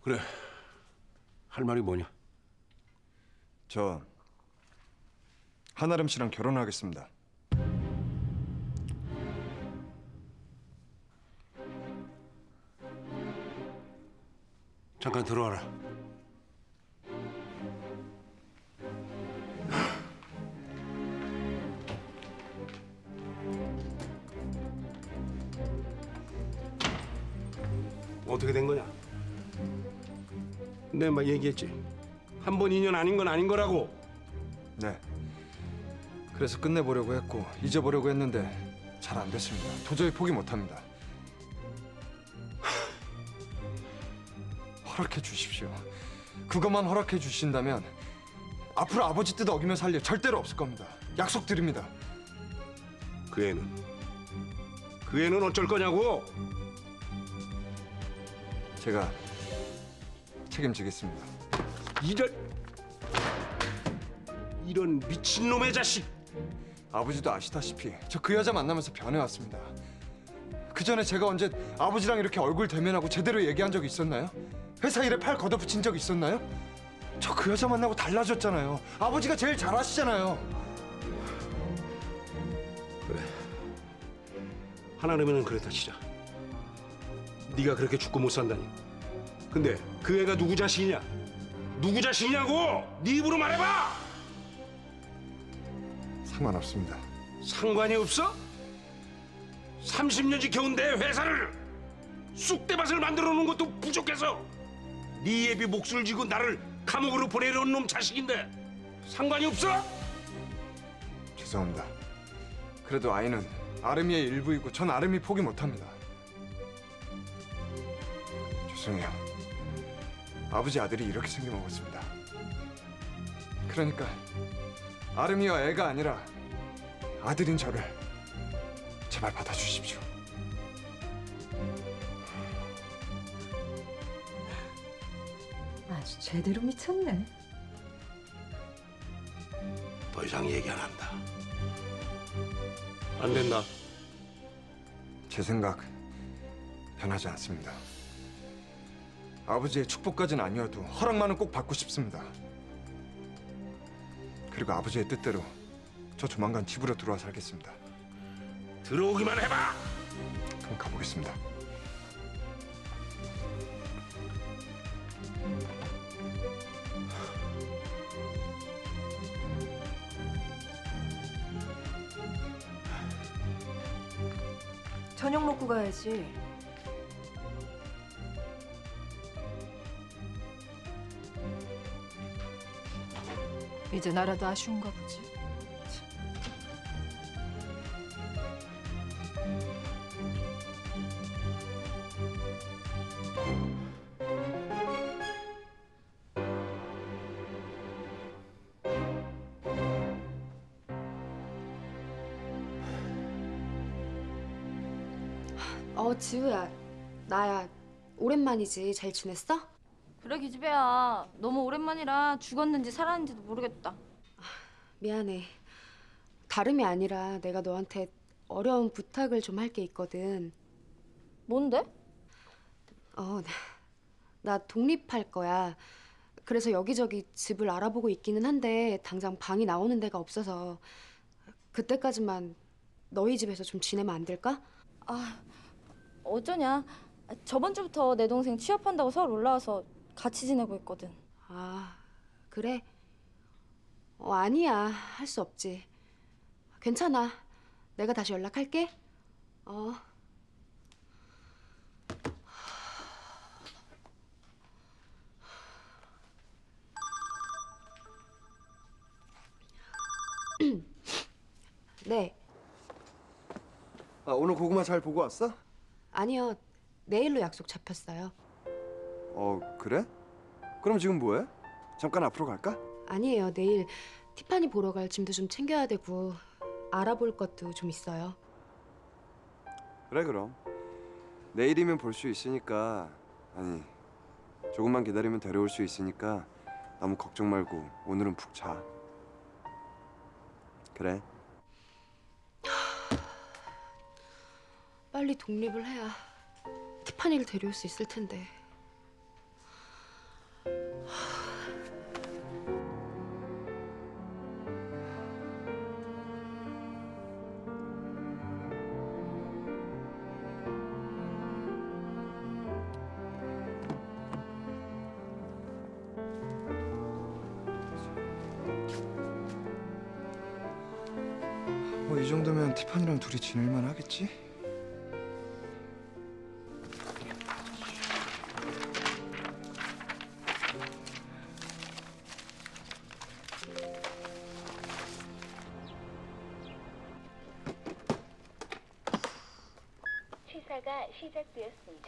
그래. 할 말이 뭐냐? 저 한아름 씨랑 결혼하겠습니다. 잠깐 들어와라. 어떻게 된 거냐? 내가 막 얘기했지. 한 번 인연 아닌 건 아닌 거라고. 네. 그래서 끝내보려고 했고 잊어보려고 했는데 잘 안 됐습니다. 도저히 포기 못합니다. 허락해 주십시오. 그것만 허락해 주신다면 앞으로 아버지 뜻 어기며 살 일 절대로 없을 겁니다. 약속드립니다. 그 애는 어쩔 거냐고? 제가 책임지겠습니다. 이런 미친놈의 자식! 아버지도 아시다시피 저 그 여자 만나면서 변해왔습니다. 그 전에 제가 언제 아버지랑 이렇게 얼굴 대면하고 제대로 얘기한 적이 있었나요? 회사 일에 팔 걷어붙인 적 있었나요? 저 그 여자 만나고 달라졌잖아요. 아버지가 제일 잘하시잖아요. 그래. 하나라면은 그랬다 치자. 네가 그렇게 죽고 못 산다니. 근데 그 애가 누구 자식이냐? 누구 자식이냐고! 네 입으로 말해봐! 상관없습니다. 상관이 없어? 30년 지켜온 내 회사를 쑥대밭을 만들어 놓은 것도 부족해서 네 애비 목숨을 쥐고 나를 감옥으로 보내려온 놈 자식인데 상관이 없어? 죄송합니다. 그래도 아이는 아름이의 일부이고 전 아름이 포기 못합니다. 죄송해요. 아버지 아들이 이렇게 생겨먹었습니다. 그러니까 아름이와 애가 아니라 아들인 저를 제발 받아주십시오. 아주 제대로 미쳤네. 더 이상 얘기 안 한다. 안 된다. 제 생각 변하지 않습니다. 아버지의 축복까지는 아니어도 허락만은 꼭 받고 싶습니다. 그리고 아버지의 뜻대로 저 조만간 집으로 들어와 살겠습니다. 들어오기만 해봐! 그럼 가보겠습니다. 저녁 먹고 가야지. 이제 나라도 아쉬운가 보지. 지우야, 나야. 오랜만이지. 잘 지냈어? 그래 기집애야. 너무 오랜만이라 죽었는지 살았는지도 모르겠다. 미안해. 다름이 아니라 내가 너한테 어려운 부탁을 좀 할 게 있거든. 뭔데? 나 독립할 거야. 그래서 여기저기 집을 알아보고 있기는 한데 당장 방이 나오는 데가 없어서 그때까지만 너희 집에서 좀 지내면 안 될까? 어쩌냐. 저번 주부터 내 동생 취업한다고 서울 올라와서 같이 지내고 있거든. 아, 그래? 아니야. 할 수 없지. 괜찮아. 내가 다시 연락할게. 네. 오늘 고구마 잘 보고 왔어? 아니요. 내일로 약속 잡혔어요. 그래? 그럼 지금 뭐해? 잠깐 앞으로 갈까? 아니에요. 내일 티파니 보러 갈 짐도 좀 챙겨야 되고 알아볼 것도 좀 있어요. 그래 그럼 내일이면 볼 수 있으니까 아니 조금만 기다리면 데려올 수 있으니까 너무 걱정 말고 오늘은 푹 자. 그래. 빨리 독립을 해야 티파니를 데려올 수 있을 텐데. 뭐 이 정도면 티파니랑 둘이 지낼만 하겠지? 취사가 시작되었습니다.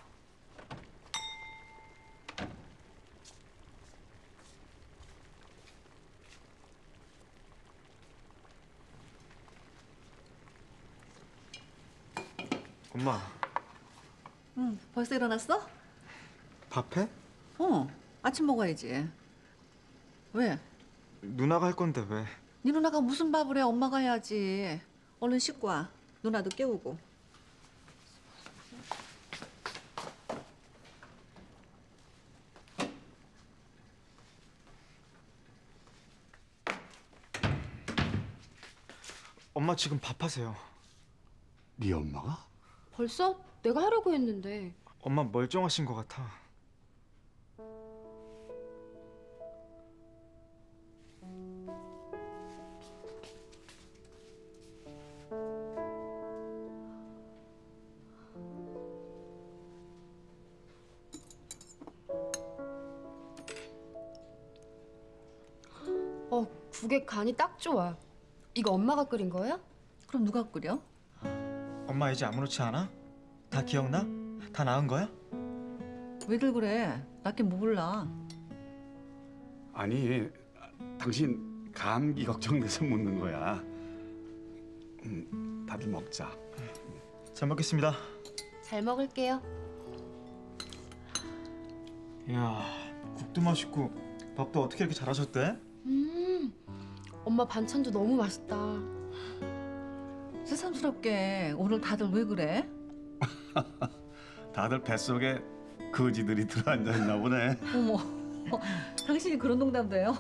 엄마, 응, 벌써 일어났어? 밥해? 아침 먹어야지. 왜? 누나가 할 건데 왜? 네 누나가 무슨 밥을 해? 엄마가 해야지. 얼른 씻고 와. 누나도 깨우고. 엄마 지금 밥하세요. 네 엄마가? 벌써? 내가 하려고 했는데. 엄마 멀쩡하신 것 같아. 국에 간이 딱 좋아. 이거 엄마가 끓인 거야? 그럼 누가 끓여? 엄마 이제 아무렇지 않아? 다 기억나? 다 나은 거야? 왜들 그래? 낫긴 뭐 몰라. 아니, 당신 감기 걱정돼서 묻는 거야. 다들 먹자. 잘 먹겠습니다. 잘 먹을게요. 이야, 국도 맛있고 밥도 어떻게 이렇게 잘하셨대? 엄마 반찬도 너무 맛있다. 새삼스럽게 오늘 다들 왜 그래? 다들 뱃속에 거지들이 들어앉아 있나 보네. 어머, 당신이 그런 농담도 해요?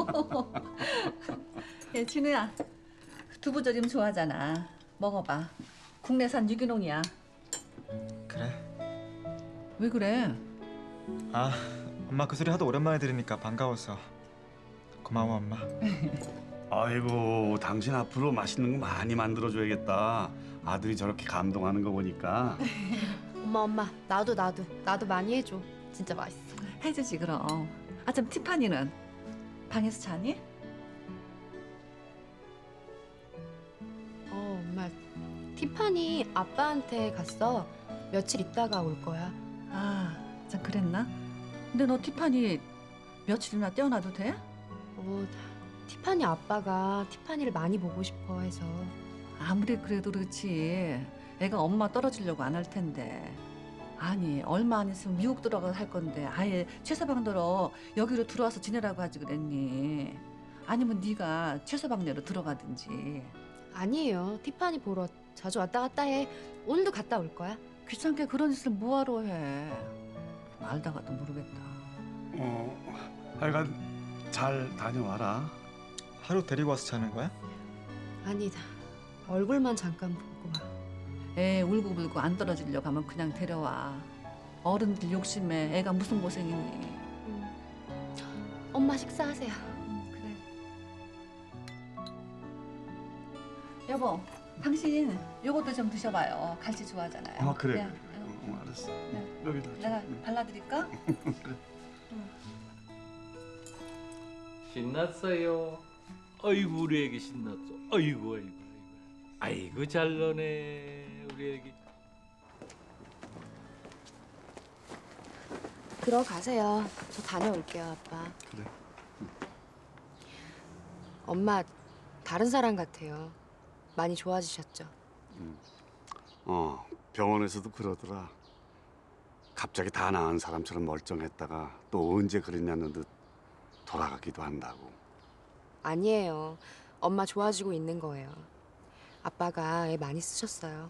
예, 진우야, 두부조림 좋아하잖아. 먹어봐. 국내산 유기농이야. 그래? 왜 그래? 아, 엄마 그 소리 하도 오랜만에 들으니까 반가워서. 고마워 엄마. 아이고, 당신 앞으로 맛있는 거 많이 만들어줘야겠다. 아들이 저렇게 감동하는 거 보니까. 엄마, 나도 많이 해줘. 진짜 맛있어. 해주지 그럼. 아 참 티파니는 방에서 자니? 엄마, 티파니 아빠한테 갔어. 며칠 있다가 올 거야. 아, 참 그랬나? 근데 너 티파니 며칠이나 떼어놔도 돼? 티파니 아빠가 티파니를 많이 보고 싶어 해서. 아무리 그래도 그렇지. 애가 엄마 떨어지려고 안 할 텐데. 아니 얼마 안 있으면 미국 들어가 살 건데 아예 최서방더러 여기로 들어와서 지내라고 하지 그랬니? 아니면 네가 최서방네로 들어가든지. 아니에요. 티파니 보러 자주 왔다 갔다 해. 오늘도 갔다 올 거야. 귀찮게 그런 짓을 뭐하러 해. 알다가도 모르겠다. 하여간 잘 다녀와라. 하루 데리고 와서 자는 거야? 아니다. 얼굴만 잠깐 보고 와. 애 울고불고 안 떨어지려고 하면 그냥 데려와. 어른들 욕심에 애가 무슨 고생이니. 엄마 식사하세요. 그래. 여보, 당신 요것도 좀 드셔봐요. 갈치 좋아하잖아요. 그래. 야, 알았어. 네. 여기다. 내가 발라드릴까? 신났어요. 아이고 우리 애기 신났어. 아이고. 아이고 잘 노네 우리 애기. 들어가세요. 저 다녀올게요, 아빠. 그래. 엄마 다른 사람 같아요. 많이 좋아지셨죠? 병원에서도 그러더라. 갑자기 다 나은 사람처럼 멀쩡했다가 또 언제 그랬냐는 듯 돌아가기도 한다고. 아니에요. 엄마 좋아지고 있는 거예요. 아빠가 애 많이 쓰셨어요.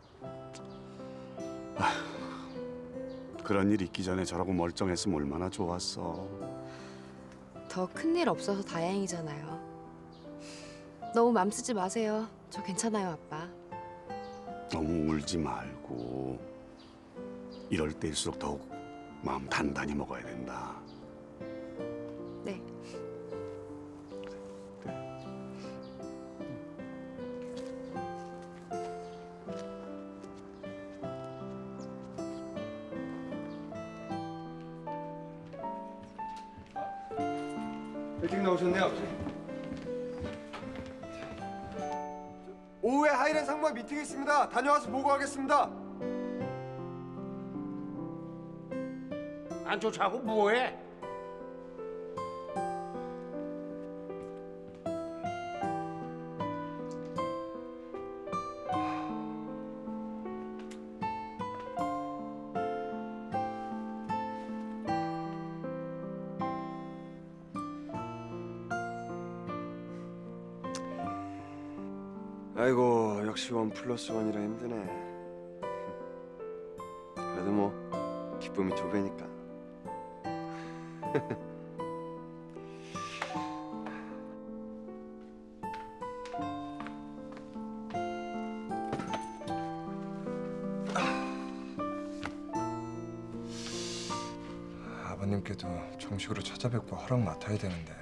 그런 일 있기 전에 저러고 멀쩡했으면 얼마나 좋았어. 더 큰일 없어서 다행이잖아요. 너무 맘 쓰지 마세요. 저 괜찮아요, 아빠. 너무 울지 말고 이럴 때일수록 더욱 마음 단단히 먹어야 된다. 네. 일찍 나오셨네요, 아버지. 오후에 하이렌 상무와 미팅이 있습니다. 다녀와서 보고하겠습니다. 안 쫓아하고 뭐해? 아이고, 역시 1+1이라 힘드네. 그래도 뭐 기쁨이 2배니까. 아버님께도 정식으로 찾아뵙고 허락 맡아야 되는데.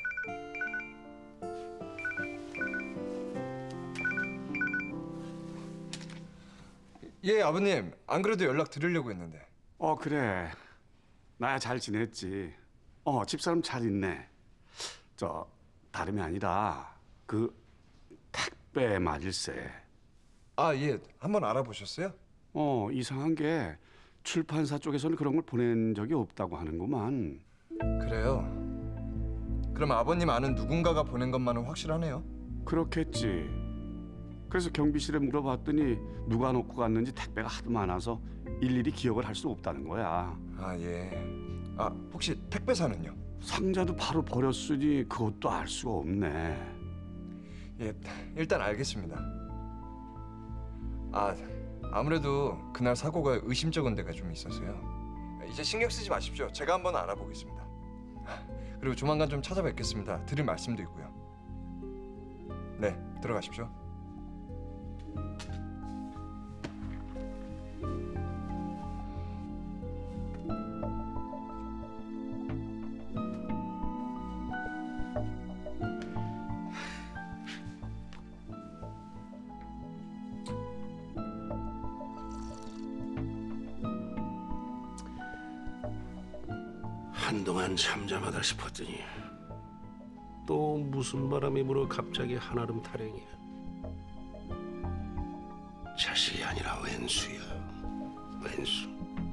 예, 아버님. 안 그래도 연락 드리려고 했는데. 그래. 나야 잘 지냈지. 집사람 잘 있네. 다름이 아니라 그 택배 말일세. 아, 예. 한번 알아보셨어요? 이상한 게 출판사 쪽에서는 그런 걸 보낸 적이 없다고 하는구만. 그래요. 그럼 아버님 아는 누군가가 보낸 것만은 확실하네요. 그렇겠지. 그래서 경비실에 물어봤더니 누가 놓고 갔는지 택배가 하도 많아서 일일이 기억을 할 수 없다는 거야. 아, 예. 아, 혹시 택배사는요? 상자도 바로 버렸으니 그것도 알 수가 없네. 예, 일단 알겠습니다. 아, 아무래도 그날 사고가 의심쩍은 데가 좀 있어서요. 이제 신경 쓰지 마십시오. 제가 한번 알아보겠습니다. 그리고 조만간 좀 찾아뵙겠습니다. 드릴 말씀도 있고요. 네, 들어가십시오. 한동안 잠잠하다 싶었더니 또 무슨 바람이 불어 갑자기 한아름 타령이야. 자식이 아니라 왼수야. 왼수.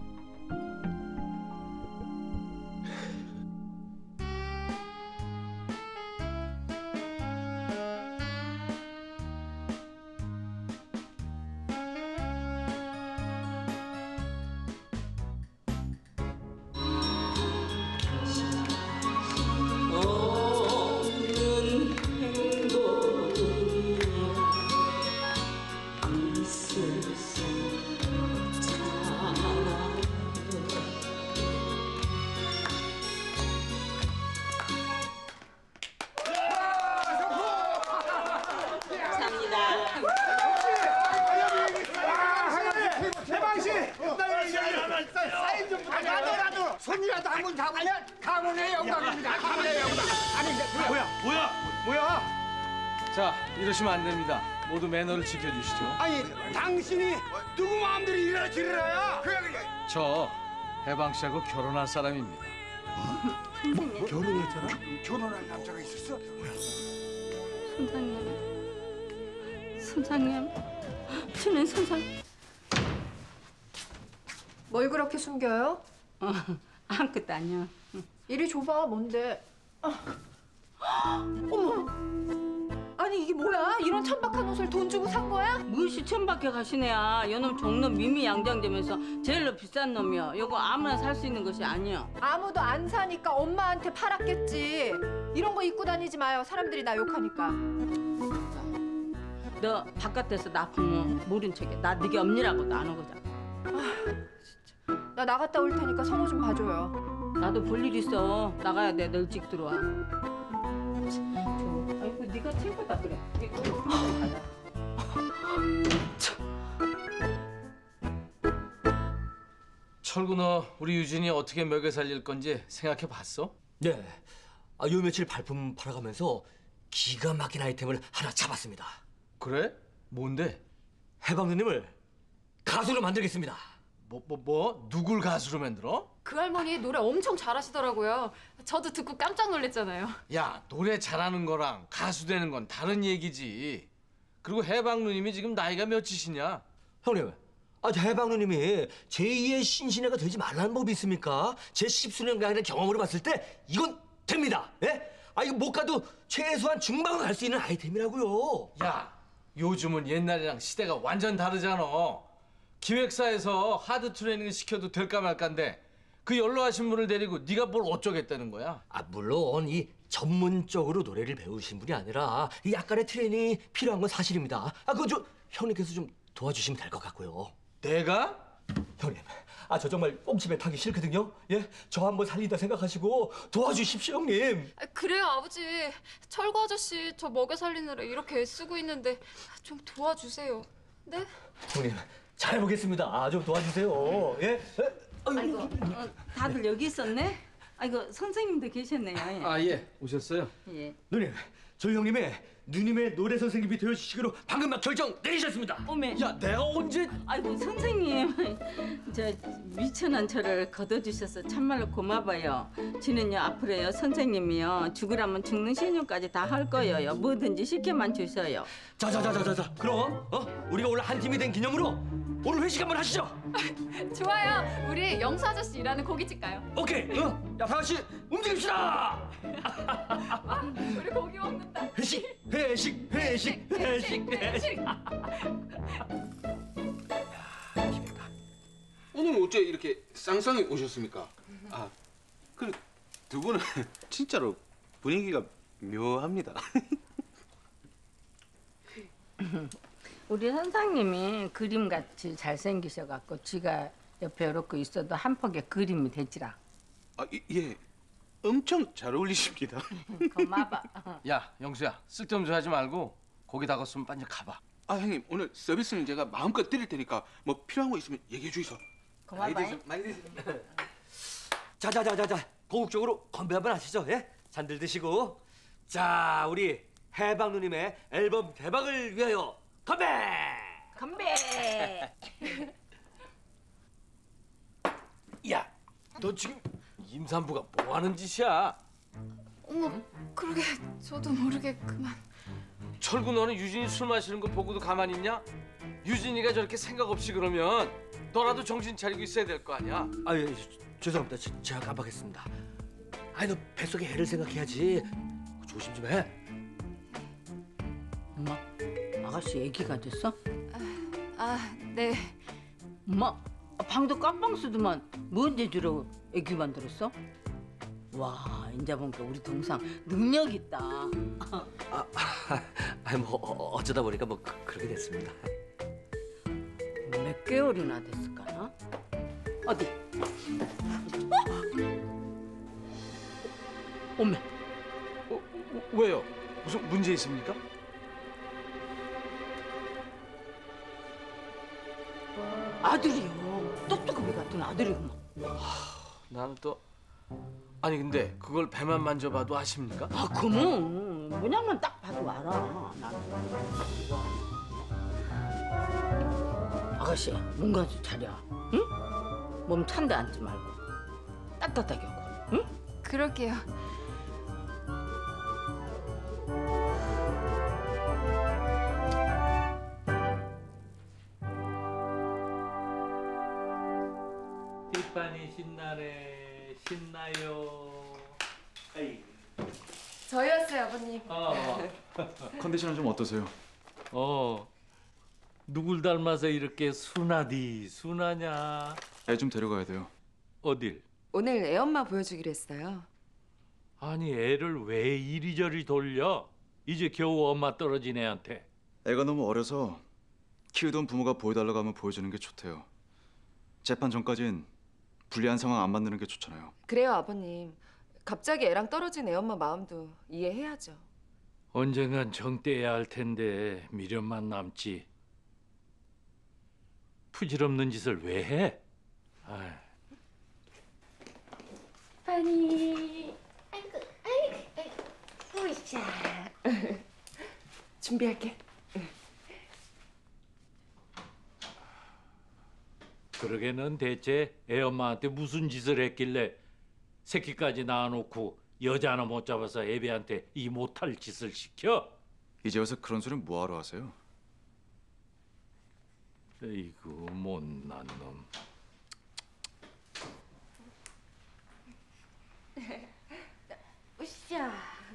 손이라도 한번 잡으면 가문의 영광입니다. 가문의 영광. 아니, 뭐야? 자, 이러시면 안 됩니다. 모두 매너를 지켜주시죠. 아니, 당신이 누구 마음대로 일어나 지르라야? 저 해방 씨하고 결혼할 사람입니다. 결혼했잖아? 결혼할 남자가 있었어? 선장님, 신은 선장님. 뭘 그렇게 숨겨요? 아무것도 아니야. 이리 줘봐, 뭔데? 어머! 아니 이게 뭐야? 이런 천박한 옷을 돈 주고 산 거야? 무엇이 천박해 가시네야. 요놈 종놈 미미양장되면서 제일로 비싼 놈이야. 요거 아무나 살 수 있는 것이 아니야. 아무도 안 사니까 엄마한테 팔았겠지. 이런 거 입고 다니지 마요. 사람들이 나 욕하니까. 너 바깥에서 나 보면 모른 척해. 나 네게 엄니라고도 안 하거든. 나 나갔다 올 테니까 성호 좀 봐줘요. 나도 볼 일 있어. 나가야 돼. 너 일찍 들어와. 아이고 네가 최고다 그래. 가자. 철구 너 우리 유진이 어떻게 먹여 살릴 건지 생각해 봤어? 네. 요 며칠 발품 팔아가면서 기가 막힌 아이템을 하나 잡았습니다. 그래? 뭔데? 해방 누님을 가수로 만들겠습니다. 뭐? 누굴 가수로 만들어? 그 할머니 노래 엄청 잘하시더라고요. 저도 듣고 깜짝 놀랐잖아요. 야, 노래 잘하는 거랑 가수 되는 건 다른 얘기지. 그리고 해방 누님이 지금 나이가 몇이시냐? 형님, 해방 누님이 제2의 신신애가 되지 말라는 법이 있습니까? 제 10수년간의 경험으로 봤을 때 이건 됩니다. 예? 이거 못 가도 최소한 중반은 갈 수 있는 아이템이라고요. 야, 요즘은 옛날이랑 시대가 완전 다르잖아. 기획사에서 하드 트레이닝 시켜도 될까 말까인데 그 연로하신 분을 데리고 네가 뭘 어쩌겠다는 거야? 물론 이 전문적으로 노래를 배우신 분이 아니라 이 약간의 트레이닝이 필요한 건 사실입니다. 그거 좀 형님께서 좀 도와주시면 될 것 같고요. 내가? 형님, 저 정말 꽁치배 타기 싫거든요. 예, 저 한번 살린다 생각하시고 도와주십시오, 형님. 그래요, 아버지. 철구 아저씨 저 먹여 살리느라 이렇게 애쓰고 있는데 좀 도와주세요. 네? 형님, 잘 보겠습니다. 좀 도와주세요. 예? 아이고, 다들 여기 있었네? 아이고, 선생님도 계셨네요. 예. 예, 오셨어요? 예. 누님, 저희 형님의 누님의 노래 선생님이 되어주시기로 방금 막 결정 내리셨습니다. 어메. 야, 내가 언제? 아이고, 선생님. 저 미천한 저를 거둬주셔서 참말로 고마워요. 저는요, 앞으로요, 선생님이요, 죽으라면 죽는 신용까지 다 할 거예요. 뭐든지 시켜만 주셔요. 자, 그럼 우리가 오늘 한 팀이 된 기념으로 오늘 회식 한번 하시죠. 좋아요. 우리 영수 아저씨 일하는 고깃집 가요. 오케이. 야, 다 같이 움직입시다. 우리 고기 먹는다. 회식. 오늘 어째 이렇게 쌍쌍이 오셨습니까? 그 두 분은 진짜로 분위기가 묘합니다. 우리 선생님이 그림같이 잘생기셔갖고 쥐가 옆에 이렇게 있어도 한 폭의 그림이 되지라. 예, 엄청 잘 어울리십니다. 고마워. 야, 영수야, 쓸데없는 소리 하지 말고 고기 다 걷으면 빨리 가봐. 형님, 오늘 서비스는 제가 마음껏 드릴 테니까 뭐 필요한 거 있으면 얘기해 주이소. 고마워. 많이 드세요. 자, 고국적으로 건배 한번 하시죠. 예? 잔들 드시고. 자, 우리 해방 누님의 앨범 대박을 위하여 건배! 건배! 야, 너 지금 임산부가 뭐 하는 짓이야? 어머, 그러게 저도 모르게 그만. 철구, 너는 유진이 술 마시는 거 보고도 가만히 있냐? 유진이가 저렇게 생각 없이 그러면 너라도 정신 차리고 있어야 될 거 아니야? 예, 죄송합니다. 제가 깜빡했습니다. 너 뱃속에 애를 생각해야지. 조심 좀 해. 엄마, 아가씨 애기가 됐어? 네. 엄마, 방도 깜빵 쓰더만 뭔 재주로 애기 만들었어? 와, 인자 보니까 우리 동상 능력 있다. 뭐 어쩌다 보니까 뭐 그렇게 됐습니다. 몇 개월이나 됐을까나? 어디? 어메. 왜요? 무슨 문제 있습니까? 아들이요. 똑똑하게 같은 아들이구만. 나는 또 아니 근데 그걸 배만 만져봐도 아십니까? 그럼 모양만 딱 봐도 알아. 나는. 아가씨, 뭔가 좀 차려. 응? 몸 찬데 앉지 말고 따뜻하게 하고. 응? 그럴게요. 티파니 신나네. 신나요. 아이. 저희였어요, 아버님. 컨디션은 좀 어떠세요? 누굴 닮아서 이렇게 순하냐? 애 좀 데려가야 돼요. 어딜? 오늘 애엄마 보여주기로 했어요. 아니, 애를 왜 이리저리 돌려? 이제 겨우 엄마 떨어진 애한테. 애가 너무 어려서 키우던 부모가 보여달라고 하면 보여주는 게 좋대요. 재판 전까진 불리한 상황 안 만드는 게 좋잖아요. 그래요, 아버님. 갑자기 애랑 떨어진 애엄마 마음도 이해해야죠. 언젠간 정떼야 할 텐데 미련만 남지. 부질없는 짓을 왜 해? 아이. 파니. 아이고. 으쌰. 준비할게. 그러게 넌 대체 애 엄마한테 무슨 짓을 했길래 새끼까지 낳아놓고 여자 하나 못 잡아서 애비한테 이 못할 짓을 시켜? 이제 와서 그런 소리는 뭐하러 하세요? 에이구 못난 놈. 으쌰.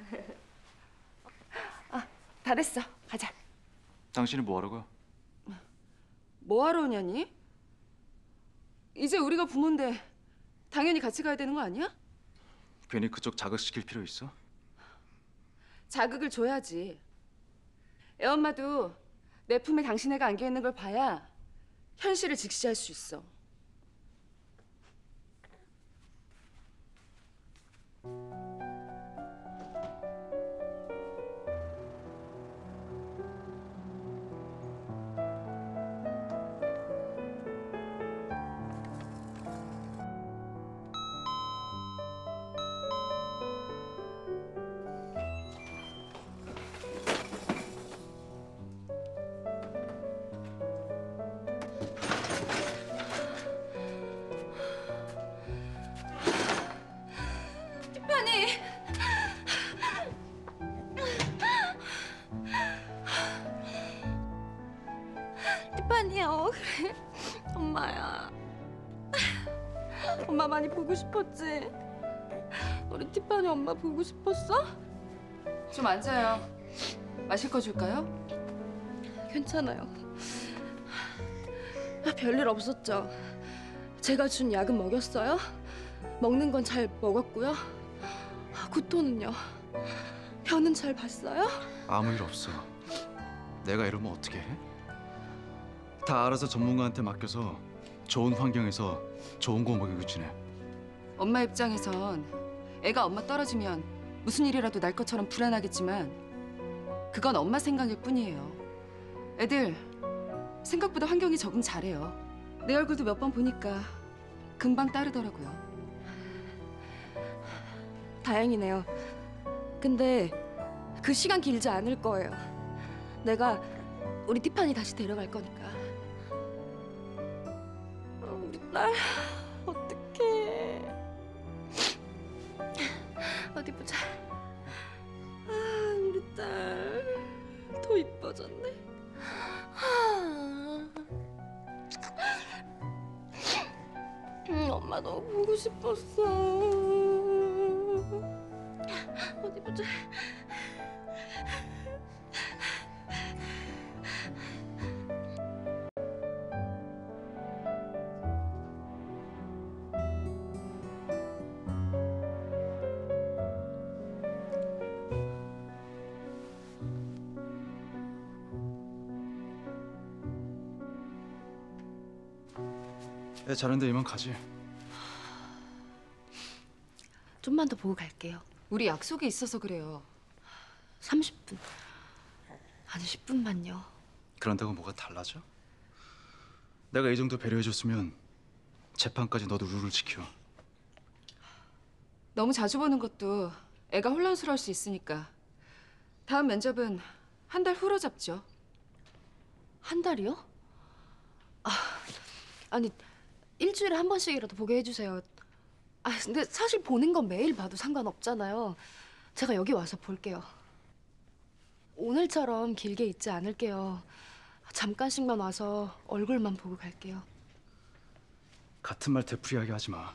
다 됐어. 가자. 당신이 뭐하러 가? 뭐하러 오냐니? 이제 우리가 부모인데 당연히 같이 가야 되는 거 아니야? 괜히 그쪽 자극시킬 필요 있어? 자극을 줘야지. 애엄마도 내 품에 당신 애가 안겨 있는 걸 봐야 현실을 직시할 수 있어. 티파니! 티파니야, 그래. 엄마야. 엄마 많이 보고 싶었지? 우리 티파니 엄마 보고 싶었어? 좀 앉아요. 마실 거 줄까요? 괜찮아요. 별일 없었죠? 제가 준 약은 먹였어요? 먹는 건 잘 먹었고요. 구토는요? 변은 잘 봤어요? 아무 일 없어. 내가 이러면 어떻게 해? 다 알아서 전문가한테 맡겨서 좋은 환경에서 좋은 거 먹이고 지내. 엄마 입장에선 애가 엄마 떨어지면 무슨 일이라도 날 것처럼 불안하겠지만 그건 엄마 생각일 뿐이에요. 애들 생각보다 환경이 적응 잘해요. 내 얼굴도 몇 번 보니까 금방 따르더라고요. 다행이네요. 근데 그 시간 길지 않을 거예요. 내가 우리 티파니 다시 데려갈 거니까. 우리 딸 어떡해. 어디 보자. 우리 딸 더 이뻐졌네. 엄마 너무 보고 싶었어. 어디 보자. 애 자는데 이만 가지. 좀만 더 보고 갈게요. 우리 약속이 있어서 그래요. 30분. 아니 10분만요. 그런다고 뭐가 달라져? 내가 이 정도 배려해줬으면 재판까지 너도 룰을 지켜. 너무 자주 보는 것도 애가 혼란스러울 수 있으니까 다음 면접은 한 달 후로 잡죠. 한 달이요? 아니 일주일에 한 번씩이라도 보게 해주세요. 근데 사실 보는 건 매일 봐도 상관없잖아요. 제가 여기 와서 볼게요. 오늘처럼 길게 있지 않을게요. 잠깐씩만 와서 얼굴만 보고 갈게요. 같은 말 되풀이하게 하지 마.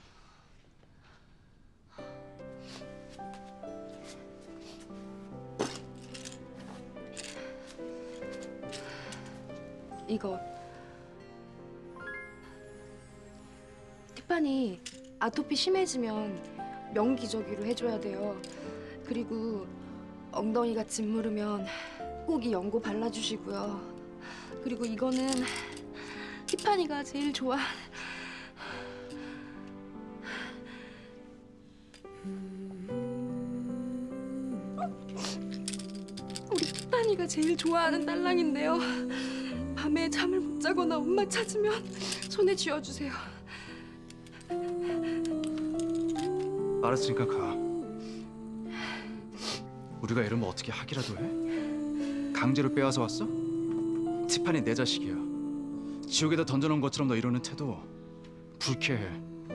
이거 티파니 아토피 심해지면 명기저귀로 해줘야 돼요. 그리고 엉덩이가 짓무르면 꼭 이 연고 발라주시고요. 그리고 이거는 티파니가 제일 좋아. 우리 티파니가 제일 좋아하는 딸랑인데요. 밤에 잠을 못 자거나 엄마 찾으면 손에 쥐어주세요. 알았으니까 가. 우리가 이러면 어떻게 하기라도 해? 강제로 빼앗아 왔어? 티파니 내 자식이야. 지옥에다 던져놓은 것처럼 너 이러는 태도 불쾌해.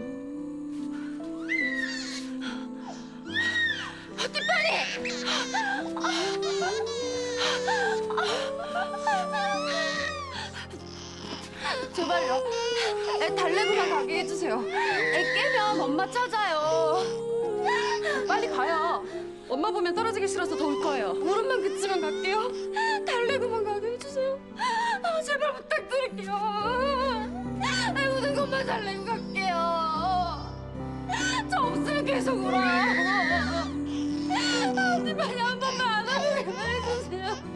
제발요. 애 달래고만 가게 해주세요. 애 깨면 엄마 찾아요. 빨리 가요. 엄마 보면 떨어지기 싫어서 더 울 거예요. 울음만 그치면 갈게요. 달래고만 가게 해주세요. 제발 부탁드릴게요. 우는 것만 달래고 갈게요. 저 없으면 계속 울어요. 제발 한 번만 안아주기만 해주세요.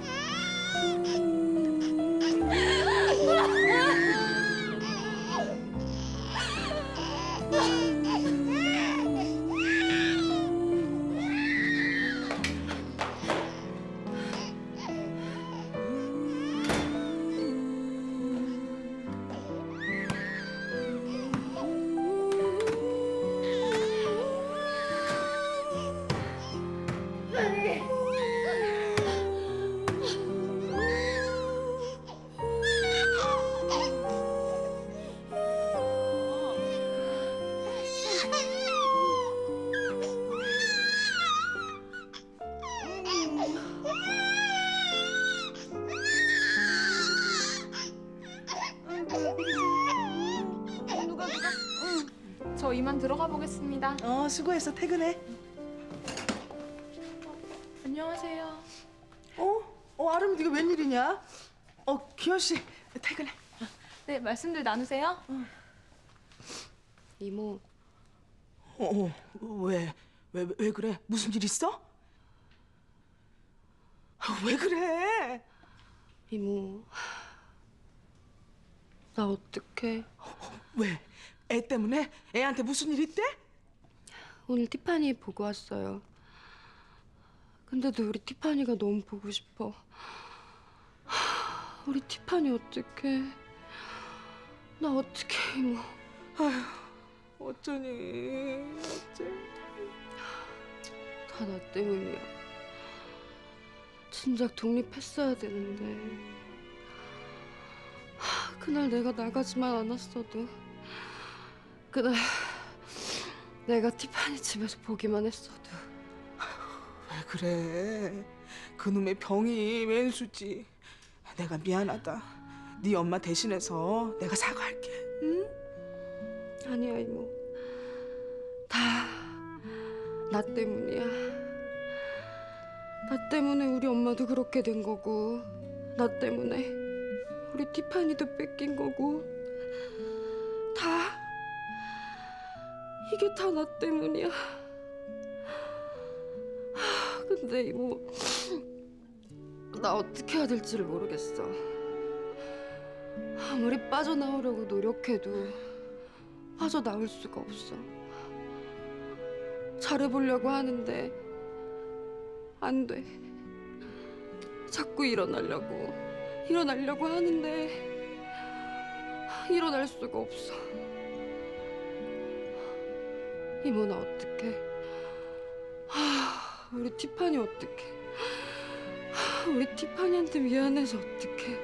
저 이만 들어가 보겠습니다. 수고해서 퇴근해. 안녕하세요. 아름 네가 웬일이냐? 기현 씨 퇴근해. 네, 말씀들 나누세요. 이모. 왜 그래? 무슨 일 있어? 왜 그래? 이모. 나 어떡해? 왜? 애 때문에? 애한테 무슨 일 있대? 오늘 티파니 보고 왔어요. 근데도 우리 티파니가 너무 보고 싶어. 우리 티파니 어떡해? 나 어떡해, 이모. 아휴, 어쩌니? 어째? 다 나 때문이야. 진작 독립했어야 되는데. 그날 내가 나가지만 않았어도, 그날 내가 티파니 집에서 보기만 했어도. 왜 그래? 그놈의 병이 왼수지. 내가 미안하다. 네 엄마 대신해서 내가 사과할게. 응? 아니야, 이모. 다 나 때문이야. 나 때문에 우리 엄마도 그렇게 된 거고, 나 때문에 우리 티파니도 뺏긴 거고, 다 이게 다 나 때문이야. 근데 이모, 나 어떻게 해야 될지를 모르겠어. 아무리 빠져나오려고 노력해도 빠져나올 수가 없어. 잘해보려고 하는데 안 돼. 자꾸 일어나려고 하는데 일어날 수가 없어. 이모, 나 어떡해? 우리 티파니 어떡해? 우리 티파니한테 미안해서 어떡해?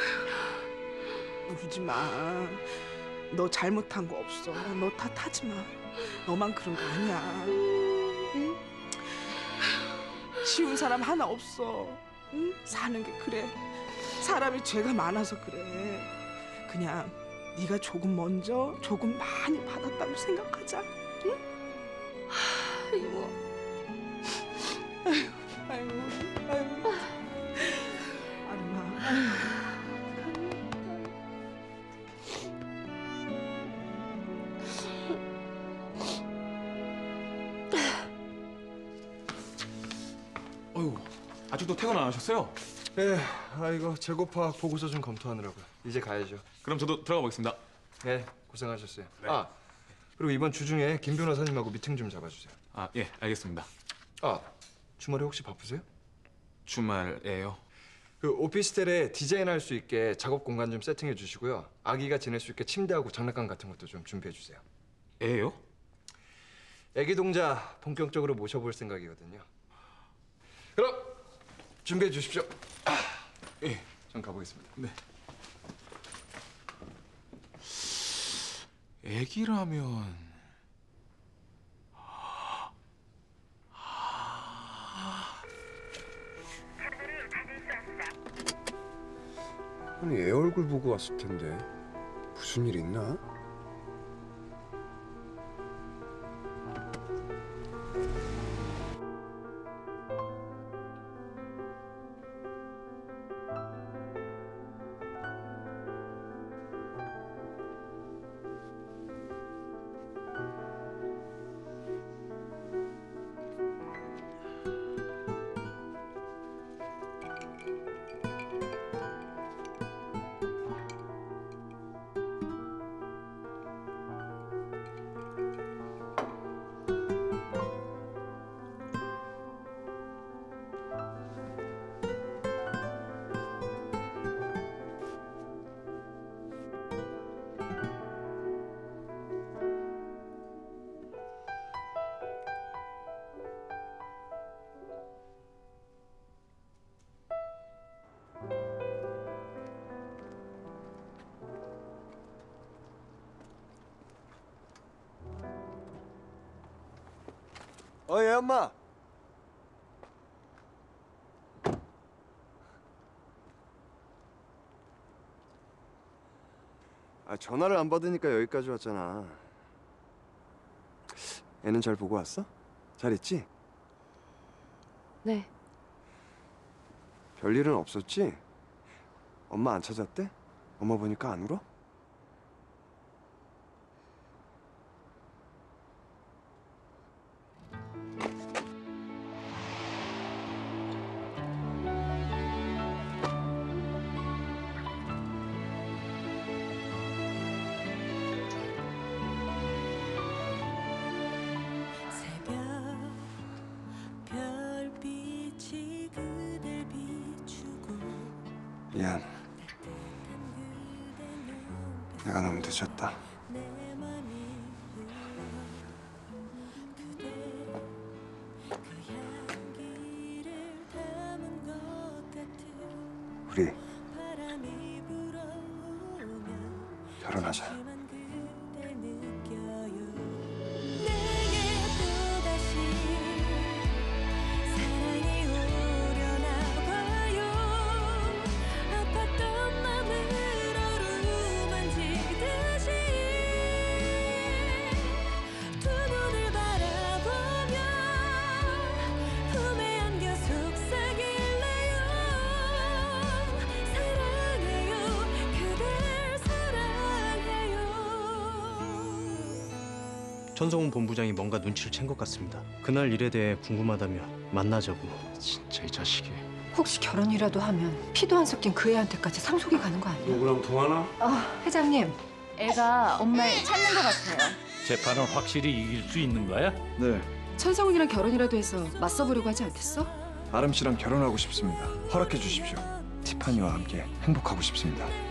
울지 마. 너 잘못한 거 없어. 너 탓하지 마. 너만 그런 거 아니야. 응? 쉬운 사람 하나 없어. 응? 사는 게 그래. 사람이 죄가 많아서 그래. 그냥 네가 조금 먼저 조금 많이 받았다고 생각하자. 응? 이모. 아이고. 아름아. 어휴, 아직도 퇴근 안 하셨어요? 네, 이거 재고파 보고서 좀 검토하느라고요. 이제 가야죠. 그럼 저도 들어가 보겠습니다. 네, 고생하셨어요. 네. 그리고 이번 주 중에 김 변호사님하고 미팅 좀 잡아주세요. 예, 알겠습니다. 주말에 혹시 바쁘세요? 주말에요? 그 오피스텔에 디자인할 수 있게 작업 공간 좀 세팅해 주시고요. 아기가 지낼 수 있게 침대하고 장난감 같은 것도 좀 준비해 주세요. 애요? 아기 동자 본격적으로 모셔볼 생각이거든요. 그럼 준비해 주십시오. 예, 전 가보겠습니다. 네. 애기라면 아니 애 얼굴 보고 왔을 텐데 무슨 일 있나? 예 엄마. 전화를 안 받으니까 여기까지 왔잖아. 애는 잘 보고 왔어? 잘 있지? 네. 별일은 없었지? 엄마 안 찾았대? 엄마 보니까 안 울어? 미안. 내가 너무 늦었다. 우리 결혼하자. 천성훈 본부장이 뭔가 눈치를 챈 것 같습니다. 그날 일에 대해 궁금하다며 만나자고. 진짜 이 자식이. 혹시 결혼이라도 하면 피도 안 섞인 그 애한테까지 상속이 가는 거 아니야? 누구랑 통하나? 회장님. 애가 엄마를 찾는 것 같아요. 재판은 확실히 이길 수 있는 거야? 네. 천성훈이랑 결혼이라도 해서 맞서보려고 하지 않겠어? 아름 씨랑 결혼하고 싶습니다. 허락해 주십시오. 티파니와 함께 행복하고 싶습니다.